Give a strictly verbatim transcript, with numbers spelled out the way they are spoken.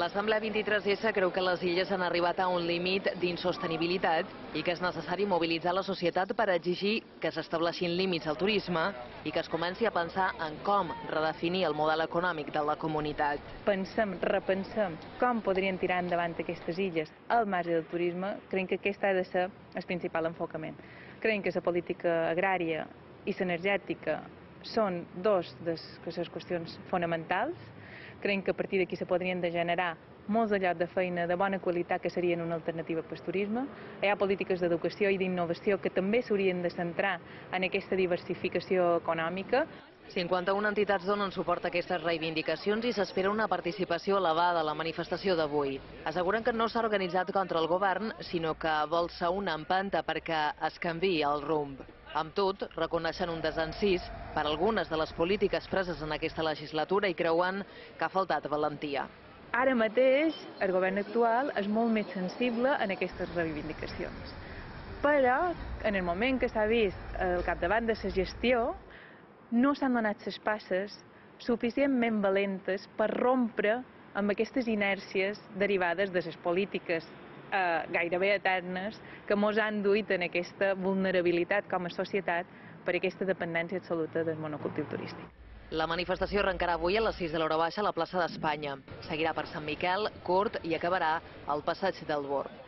L'Assemblea vint-i-tres essa creu que les illes han arribat a un límit d'insostenibilitat i que és necessari mobilitzar la societat per exigir que s'estableixin límits al turisme i que es comenci a pensar en com redefinir el model econòmic de la comunitat. Pensem, repensem com podrien tirar endavant aquestes illes al marge del turisme. Creiem que aquest ha de ser el principal enfocament. Creiem que la política agrària i l'energètica són dos de les qüestions fonamentals. Creiem que a partir d'aquí se podrien de generar molts de llocs de feina de bona qualitat que serien una alternativa per al turisme. Hi ha polítiques d'educació i d'innovació que també s'haurien de centrar en aquesta diversificació econòmica. cinquanta-una entitats donen suport a aquestes reivindicacions i s'espera una participació elevada a la manifestació d'avui. Asseguren que no s'ha organitzat contra el govern, sinó que vol ser una empenta perquè es canviï el rumb. Amb tot, reconeixen un desencís per algunes de les polítiques preses en aquesta legislatura i creuen que ha faltat valentia. Ara mateix, el govern actual és molt més sensible en aquestes reivindicacions. Però, en el moment que s'ha vist al capdavant de la gestió, no s'han donat les passes suficientment valentes per rompre amb aquestes inèrcies derivades de les polítiques eh, gairebé eternes que ens han duit en aquesta vulnerabilitat com a societat per aquesta dependència absoluta del monocultiu turístic. La manifestació arrencarà avui a les sis de l'hora baixa a la plaça d'Espanya. Seguirà per Sant Miquel, Cort i acabarà al passeig del Born.